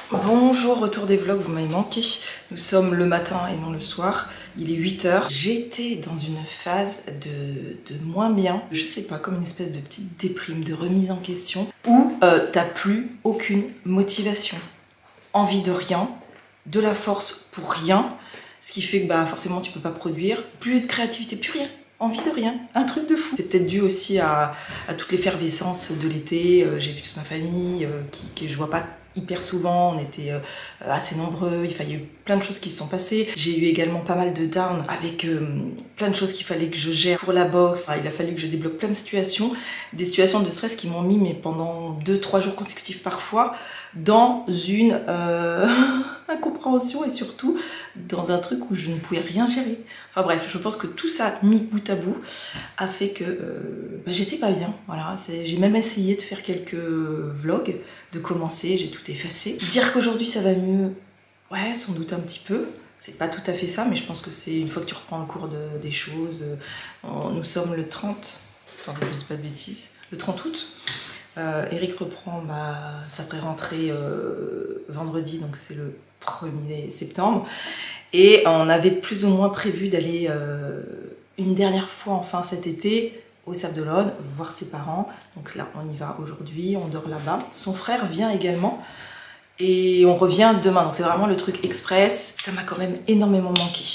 Bonjour, retour des vlogs, vous m'avez manqué. Nous sommes le matin et non le soir. Il est 8 h. J'étais dans une phase de moins bien. Je sais pas, comme une espèce de petite déprime, de remise en question, où t'as plus aucune motivation. Envie de rien, de la force pour rien. Ce qui fait que bah, forcément tu peux pas produire. Plus de créativité, plus rien. Envie de rien, un truc de fou. C'est peut-être dû aussi à toute l'effervescence de l'été. J'ai vu toute ma famille que je vois pas hyper souvent, on était assez nombreux, il y a eu plein de choses qui se sont passées. J'ai eu également pas mal de down avec plein de choses qu'il fallait que je gère pour la boxe. Il a fallu que je débloque plein de situations, des situations de stress qui m'ont mis mais pendant 2-3 jours consécutifs parfois dans une incompréhension et surtout dans un truc où je ne pouvais rien gérer. Enfin bref, je pense que tout ça mis bout à bout a fait que j'étais pas bien. Voilà, j'ai même essayé de faire quelques vlogs, de commencer, j'ai tout effacé. Dire qu'aujourd'hui ça va mieux, ouais, sans doute un petit peu. C'est pas tout à fait ça, mais je pense que c'est une fois que tu reprends le cours des choses. Nous sommes le 30, attendez, je dis pas de bêtises, le 30 août. Eric reprend sa pré-rentrée vendredi, donc c'est le 1er septembre. Et on avait plus ou moins prévu d'aller une dernière fois enfin cet été au Sable d'Olonne, voir ses parents. Donc là, on y va aujourd'hui, on dort là-bas. Son frère vient également et on revient demain. Donc c'est vraiment le truc express. Ça m'a quand même énormément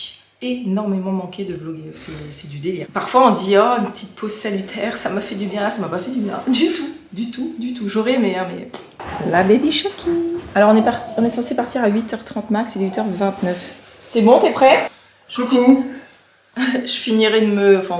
manqué de vlogger, c'est du délire. Parfois on dit oh une petite pause salutaire, ça m'a fait du bien, ça m'a pas fait du bien, du tout. J'aurais aimé hein, mais... La baby Chucky. Alors on est censé partir à 8 h 30 max, il est 8 h 29. C'est bon, t'es prêt? Coucou. Je finirai de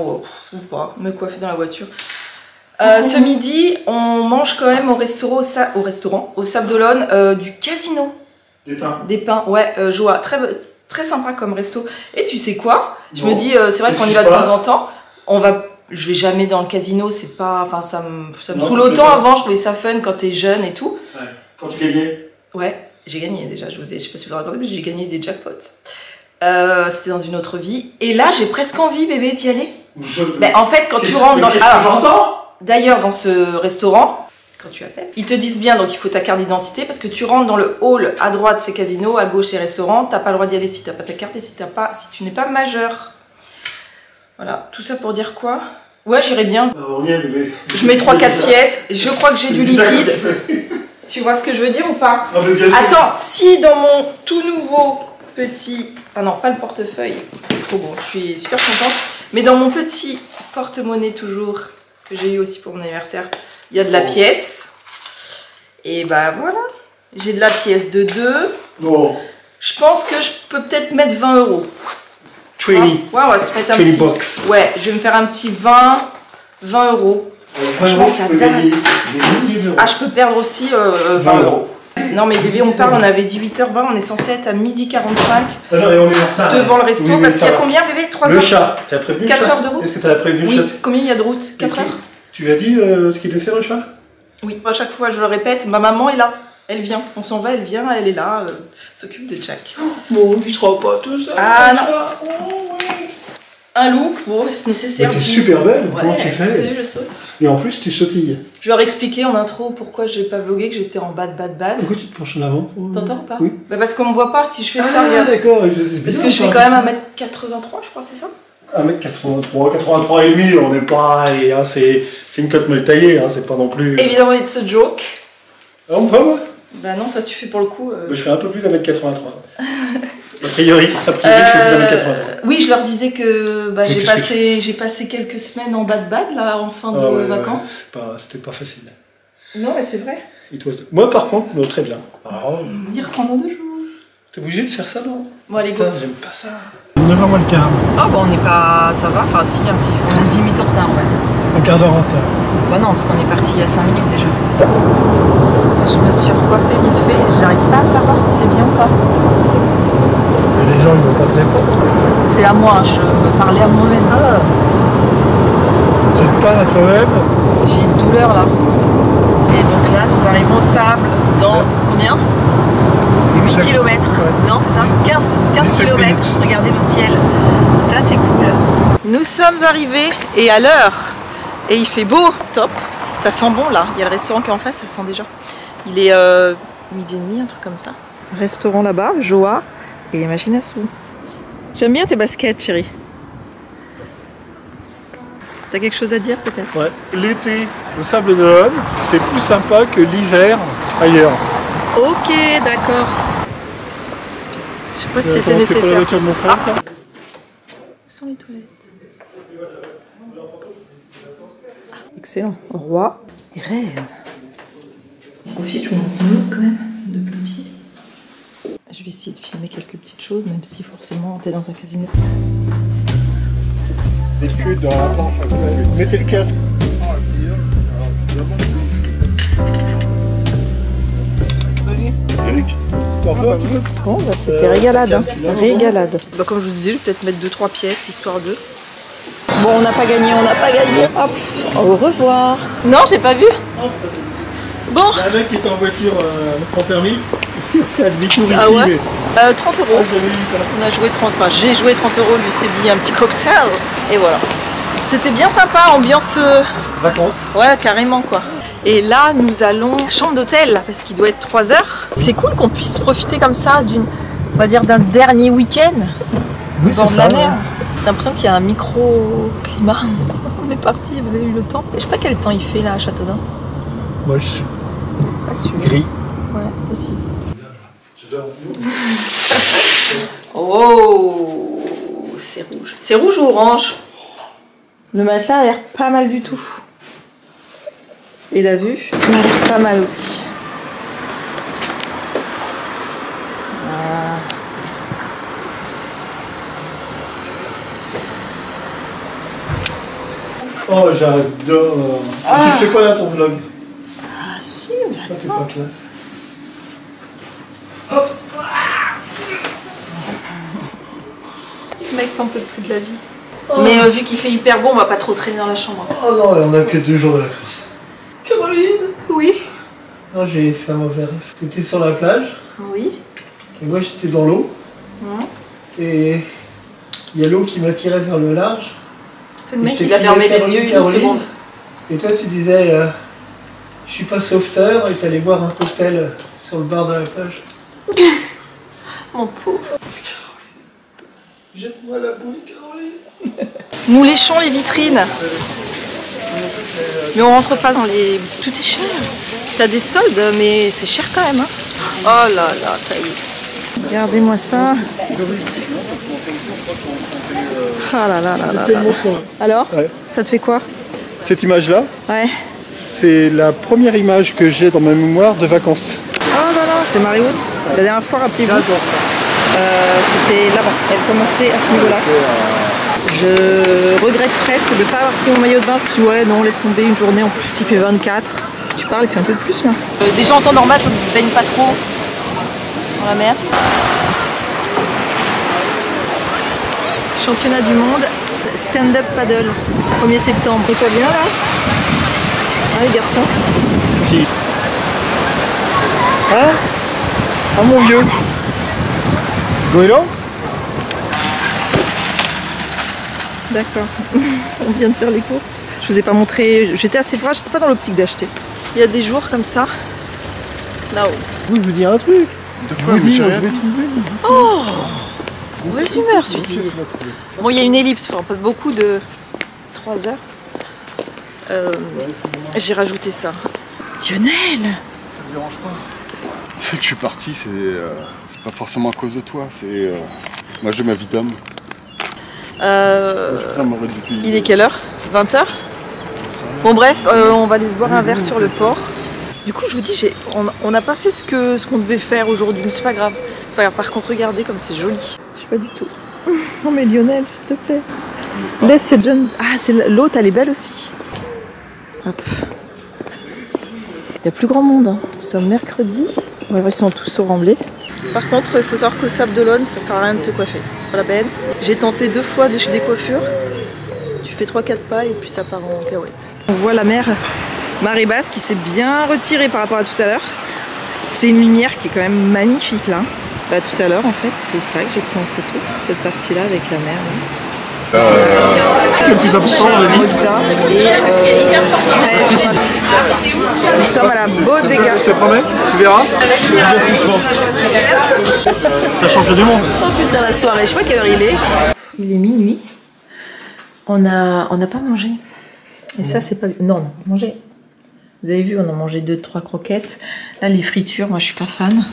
me coiffer dans la voiture. Ce midi, on mange quand même au restaurant, au Sable d'Olonne, du casino. Des pains, ouais, Joa, très sympa comme resto. Et tu sais quoi? Je me dis, c'est vrai qu'on y va de temps en temps. Je vais jamais dans le casino, c'est pas, enfin ça me saoule autant avant. Je trouvais ça fun quand t'es jeune et tout. Ouais. Quand tu gagnais? Ouais, j'ai gagné déjà. Je sais pas si vous vous racontez, mais j'ai gagné des jackpots. C'était dans une autre vie. Et là, j'ai presque envie, bébé, d'y aller. Mais en fait, quand tu rentres dans... D'ailleurs, dans ce restaurant, quand tu appelles, ils te disent bien, donc il faut ta carte d'identité, parce que tu rentres dans le hall, à droite c'est casino, à gauche c'est restaurant, t'as pas le droit d'y aller si t'as pas ta carte et si tu n'es pas majeur. Voilà, tout ça pour dire quoi? Ouais, j'irai bien. On y est, bébé. Je mets 3-4 pièces, je crois que j'ai du liquide. Tu vois ce que je veux dire ou pas? Attends, si dans mon tout nouveau petit... Ah non, pas le portefeuille, trop bon, je suis super contente. Mais dans mon petit porte-monnaie toujours, que j'ai eu aussi pour mon anniversaire, il y a de la pièce. Et bah voilà, j'ai de la pièce de 2. Oh. Je pense que je peux peut-être mettre 20 €. 20. Ouais, on va se mettre un petit... box. Ouais, je vais me faire un petit 20 €. Franchement, ça date. Ah, je peux perdre aussi 20 €. Non mais bébé, on part, on avait dit 8 h 20, on est censé être à 12 h 45 ah non, et on est en retard, devant le resto, oui, parce qu'il y a combien bébé? 3 le heures? Chat, t'as prévenu 4 heures de route? Est-ce que t'as prévenu oui. le chat? Combien il y a de route? 4 heures? Tu lui as dit ce qu'il devait faire le chat? Oui. À chaque fois je le répète, ma maman est là, elle vient, on s'en va, elle vient, elle est là, s'occupe de Jack. Bon, il sera pas tout seul. Ah non. Un look, bon, c'est nécessaire. Mais t'es super belle, ouais, comment tu fais? Je saute. Et en plus, tu sautilles. Je leur expliquais en intro pourquoi j'ai pas vlogué, que j'étais en bad. Pourquoi tu te penches en avant pour... T'entends ou pas? Oui. Bah parce qu'on me voit pas si je fais ça. Ah d'accord, je sais bien. Parce que je fais quand même 1 m 83, je crois, c'est ça? 1 m 83 et demi, on n'est pas... Hein, c'est une cote mal taillée, hein, c'est pas non plus... Évidemment, it's a joke. Ah, on va, ouais. Bah non, toi tu fais pour le coup... Je fais un peu plus d'1 m 83. A priori, je fais plus d'1 m 83. Oui, je leur disais que bah, j'ai passé quelques semaines en bad là, en fin de vacances. Ouais, c'était pas facile. Non, mais c'est vrai. Moi par contre, très bien. Y reprendre 2 jours. T'es obligé de faire ça, non? Bon, allez, go. J'aime pas ça. 9 h moins le quart. Ah bah on n'est pas... ça va, enfin si, un petit... On est 10 minutes en retard, on va dire. Un quart d'heure en retard. Bah non, parce qu'on est parti il y a 5 minutes déjà. Je me suis recoiffée vite fait, j'arrive pas à savoir si c'est bien ou pas. Mais les gens, ils vont pas te répondre. C'est à moi, je me parlais à moi-même. Ah. Tu te parles à toi-même? J'ai une douleur là. Et donc là, nous arrivons au Sable dans combien? 8 km. Ouais. Non, c'est ça? 15 km. Regardez le ciel. Ça, c'est cool. Nous sommes arrivés et à l'heure. Et il fait beau, top. Ça sent bon là. Il y a le restaurant qui est en face, ça sent déjà. Il est midi et demi, un truc comme ça. Restaurant là-bas, Joa et machine à sous. J'aime bien tes baskets, chérie. T'as quelque chose à dire peut-être? Ouais. L'été au Sable d'Olonne, c'est plus sympa que l'hiver ailleurs. Ok, d'accord. Je sais pas si c'était C'est pas la nécessaire. voiture de mon frère, ça? Où sont les toilettes? Excellent. Roi et rêve. Profite, je vous montre quand même de plein pied. Je vais essayer de filmer quelques petites choses, même si forcément t'es dans un casino. Des queues dans la planche. Mettez le casque. Eric, t'en fais un petit peu? Bon, bah, c'était régalade, hein. Régalade. Bah, comme je vous disais, je vais peut-être mettre 2-3 pièces, histoire de... Bon, on n'a pas gagné, on n'a pas gagné. Hop, au revoir. Non, j'ai pas vu. Bon. Il y a un mec qui est en voiture sans permis. Il a fait un demi-tour ici. Ah ouais, mais... 30 €. Ah, j'avais vu ça. On a joué 30, enfin j'ai joué 30 €, lui s'est mis un petit cocktail. Et voilà. C'était bien sympa, ambiance... Vacances. Ouais, carrément quoi. Et là, nous allons à la chambre d'hôtel, parce qu'il doit être 3 h. C'est cool qu'on puisse profiter comme ça d'une, on va dire, d'un dernier week-end Oui, au bord c'est de la ça. mer. J'ai l'impression qu'il y a un micro-climat. On est parti, vous avez eu le temps. Je sais pas quel temps il fait là à Châteaudun. Moche. Pas sûr. Gris. Ouais, possible. Oh, c'est rouge. C'est rouge ou orange? Le matelas a l'air pas mal du tout. Et la vue a l'air pas mal aussi. Ah. Oh, j'adore. Ah. Tu fais quoi là ton vlog? Ah si, mais Toi, t'es attends. pas classe. Le mec n'en peut plus de la vie. Mais vu qu'il fait hyper bon, on va pas trop traîner dans la chambre. Oh non, on a que 2 jours de la course. Caroline! Oui. Non, j'ai fait un mauvais rêve. T'étais sur la plage, Oui. et moi j'étais dans l'eau, et il y a l'eau qui m'attirait vers le large. C'est le Et mec je qui a t'ai fermé crié, les yeux une Caroline, seconde. et toi tu disais, je suis pas sauveteur, et t'allais boire un cocktail sur le bord de la plage. Mon pauvre. Jette-moi la boue, Caroline. Nous léchons les vitrines. Mais on rentre pas dans les... Tout est cher. T'as des soldes, mais c'est cher quand même. Hein. Oh là là, ça y est. Regardez-moi ça. Ah là là là là là. Alors, Ouais. ça te fait quoi? Cette image-là, Ouais. c'est la première image que j'ai dans ma mémoire de vacances. Oh là là, c'est marée haute. La dernière fois, rappelez-vous, c'était là-bas. Elle commençait à ce niveau-là. Je regrette presque de ne pas avoir pris mon maillot de bain. Je me suis dit, ouais, non, laisse tomber une journée. En plus, il fait 24. Tu parles, il fait un peu plus là. Déjà en temps normal, je ne baigne pas trop dans la mer. Championnat du monde, stand-up paddle, 1er septembre. Et pas bien là? Hein, les garçons? Si. Hein? Ah mon vieux. Goéland? D'accord. On vient de faire les courses. Je vous ai pas montré, j'étais assez froide, j'étais pas dans l'optique d'acheter. Il y a des jours comme ça, là-haut. Oui, je veux dire un truc. De quoi, mais j'ai rien dit. Oh, mauvaise humeur celui-ci. Bon, il y a une ellipse, enfin pas beaucoup de 3 heures. J'ai rajouté ça. Lionel! Ça me dérange pas. C'est que je suis parti, c'est pas forcément à cause de toi, c'est... moi j'ai ma vie d'homme. Il est quelle heure? 20 h? Bon bref, on va aller se boire un verre sur le port. Du coup je vous dis, on n'a pas fait ce qu'on devait faire aujourd'hui, mais c'est pas grave. C'est pas grave. Par contre regardez comme c'est joli. Je sais pas du tout. Non mais Lionel, s'il te plaît. Laisse cette jeune... Ah, l'autre, elle est belle aussi. Hop. Il y a plus grand monde. Hein. Nous sommes mercredi. On va voir, ils sont tous au remblai. Par contre, il faut savoir qu'au Sable d'Olonne, ça sert à rien de te coiffer. C'est pas la peine. J'ai tenté 2 fois de chez des coiffures. Tu fais 3-4 pas et puis ça part en cahuète. On voit la mer, marée basse, qui s'est bien retirée par rapport à tout à l'heure. C'est une lumière qui est quand même magnifique là. Bah, tout à l'heure, en fait, c'est ça que j'ai pris en photo, cette partie-là avec la mer. Là. qui est le plus important dans la vie? Mozza et nous sommes à la bodega. Je te promets, tu verras. Ça change du monde. Oh putain, la soirée, je sais pas quelle heure il est. Il est minuit. On n'a pas mangé. Et ça, c'est pas... Non, on a mangé. Vous avez vu, on a mangé 2-3 croquettes. Là, les fritures, moi, je suis pas fan.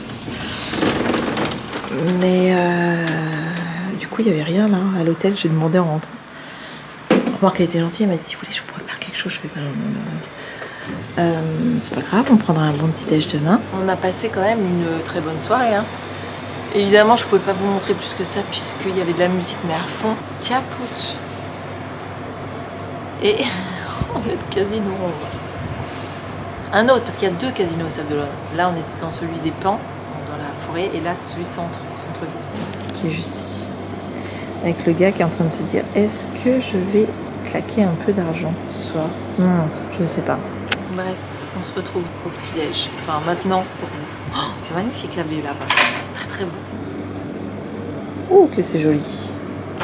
Mais du coup, il n'y avait rien là à l'hôtel. J'ai demandé en rentrant. Remarque, elle était gentille. Elle m'a dit si vous voulez, je vous prépare quelque chose. Je fais pas non. C'est pas grave, on prendra un bon petit déj demain. On a passé quand même une très bonne soirée. Hein. Évidemment, je pouvais pas vous montrer plus que ça puisqu'il y avait de la musique, mais à fond. Capoute. Et on est au casino. Un autre, parce qu'il y a 2 casinos au Sable d'Olonne. Là, on était dans celui des Pans, dans la forêt, et là, celui centre-ville, qui est juste ici. Avec le gars qui est en train de se dire, est-ce que je vais claquer un peu d'argent ce soir? Je ne sais pas. Bref, on se retrouve au petit-déj. Enfin, maintenant, pour vous. Oh, c'est magnifique la vue là, par contre. Très très beau. Oh, que c'est joli.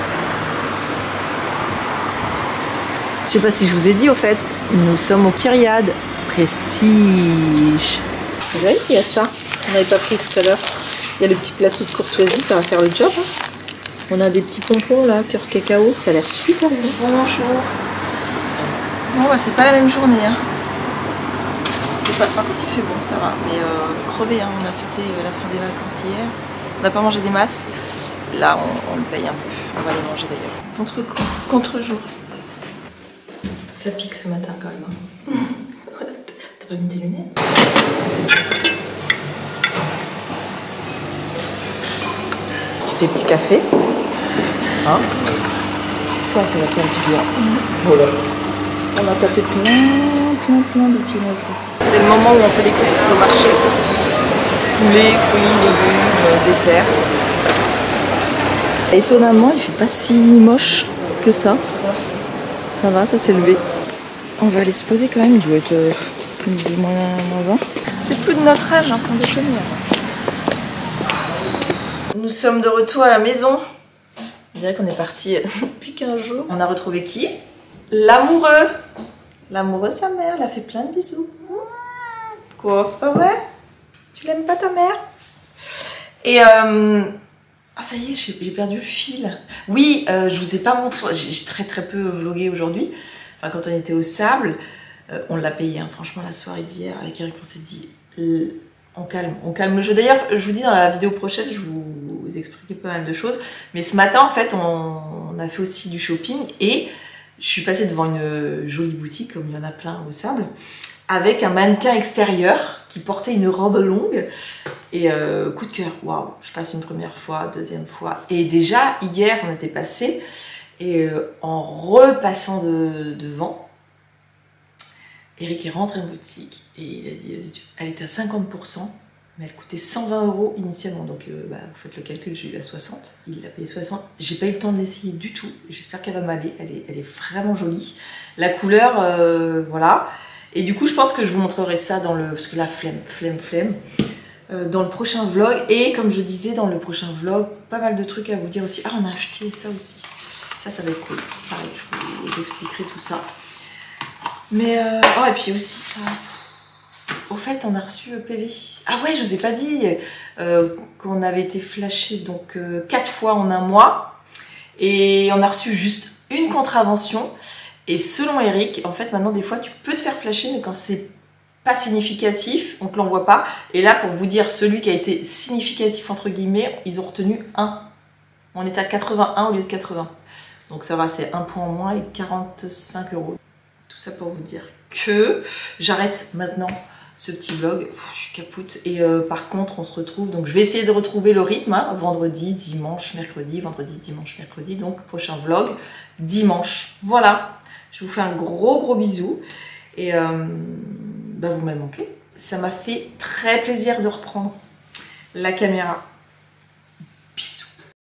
Je sais pas si je vous ai dit au fait, nous sommes au Kyriade. Prestige. Vous voyez, il y a ça. On n'avait pas pris tout à l'heure. Il y a le petit plateau de courtoisie, ça va faire le job. Hein. On a des petits pompons là, cœur cacao, ça a l'air super bon. Bonjour. Bon, bah, c'est pas la même journée. Hein. Pas... Par contre, il fait bon, ça va. Mais crevé, hein. On a fêté la fin des vacances hier. On n'a pas mangé des masses. Là, on le paye un peu. On va les manger d'ailleurs. Contre-jour. Ça pique ce matin quand même. Hein. T'as pas mis tes lunettes? Tu fais petit café. Hein? Ça va faire du bien. Voilà. On a tapé plein de viennoiseries. C'est le moment où on fait les courses au marché. Poulet, fruits, légumes, dessert. Étonnamment, il fait pas si moche que ça. Ça va, ça s'est levé. On va aller se poser quand même, il doit être midi moins 20. C'est plus de notre âge, hein, sans déconner. Nous sommes de retour à la maison. On dirait qu'on est parti depuis 15 jours. On a retrouvé qui? L'amoureux. L'amoureux, sa mère, elle a fait plein de bisous. Quoi, c'est pas vrai? Tu l'aimes pas ta mère? Et ah ça y est, j'ai perdu le fil. Oui, je vous ai pas montré, j'ai très peu vlogué aujourd'hui. Enfin, quand on était au Sable, on l'a payé, hein. Franchement, la soirée d'hier, avec Eric, on s'est dit, on calme le jeu. D'ailleurs, je vous dis, dans la vidéo prochaine, je vous expliquer pas mal de choses. Mais ce matin, en fait, on a fait aussi du shopping et je suis passée devant une jolie boutique, comme il y en a plein au Sable, avec un mannequin extérieur qui portait une robe longue. Et coup de cœur, waouh, je passe une première fois, deuxième fois. Et déjà, hier, on était passé. Et en repassant devant, Eric est rentré en boutique et il a dit, vas-y, elle était à 50%, mais elle coûtait 120 € initialement. Donc vous faites le calcul, j'ai eu à 60. Il l'a payé 60. J'ai pas eu le temps de l'essayer du tout. J'espère qu'elle va m'aller. Elle est vraiment jolie. La couleur, voilà. Et du coup, je pense que je vous montrerai ça dans le... Parce que la flemme. Dans le prochain vlog. Et comme je disais, dans le prochain vlog, pas mal de trucs à vous dire aussi. Ah, on a acheté ça aussi. Ça va être cool. Pareil, je vous expliquerai tout ça. Mais, oh, et puis aussi ça... Au fait, on a reçu PV. Ah ouais, je vous ai pas dit qu'on avait été flashé donc 4 fois en un mois. Et on a reçu juste une contravention. Et selon Eric, en fait, maintenant, des fois, tu peux te faire flasher, mais quand c'est pas significatif, on te l'envoie pas. Et là, pour vous dire, celui qui a été significatif, entre guillemets, ils ont retenu 1. On est à 81 au lieu de 80. Donc ça va, c'est 1 point en moins et 45 €. Tout ça pour vous dire que j'arrête maintenant ce petit vlog. Je suis capoute. Et par contre, on se retrouve. Donc je vais essayer de retrouver le rythme. Hein, vendredi, dimanche, mercredi. Vendredi, dimanche, mercredi. Donc prochain vlog, dimanche. Voilà. Je vous fais un gros bisou. Et vous m'avez manqué. Ça m'a fait très plaisir de reprendre la caméra.